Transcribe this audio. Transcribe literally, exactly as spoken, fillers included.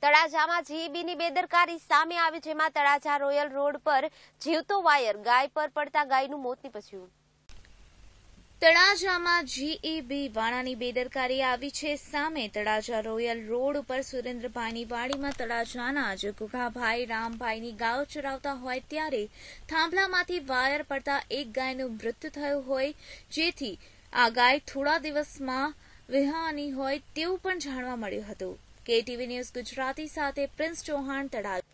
તળાજામાં જીઈબીની બેદરકારી સામે આવી, જેમાં તળાજા રોયલ રોડ પર જીવતો વાયર ગાય પર પડતા ગાયનું મોત નીપજ્યું. તળાજામાં જીઈબી વાળાની બેદરકારી આવી છે સામે. તળાજા રોયલ રોડ ઉપર સુરેન્દ્રભાઈની વાડીમાં તળાજાના જ ગુગાભાઈ રામભાઈની ગાયો ચરાવતા હોય ત્યારે થાંભલામાંથી વાયર પડતા એક ગાયનું મૃત્યુ થયું હોય, જેથી આ ગાય થોડા દિવસમાં વિહાવાની હોય તેવું પણ જાણવા મળ્યું હતું. કેટીવી ન્યૂઝ ગુજરાતી સાથે પ્રિન્સ ચૌહાણ, તળાજા.